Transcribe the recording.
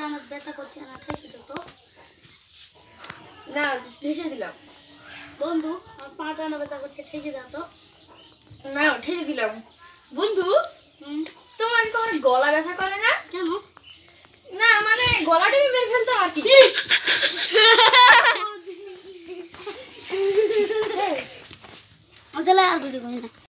আমার ব্যথা করছে না, ঠেসে দে তো। না ঠেসে দিলাম। বন্ধু আমার পাটা না ব্যথা করছে, ঠেসে দাও তো। না ঠেসে দিলাম। বন্ধু তোমার কি আমার গলা ব্যথা করে না? কেন? না মানে গলা টিপে মেরে ফেলতাম আর কি।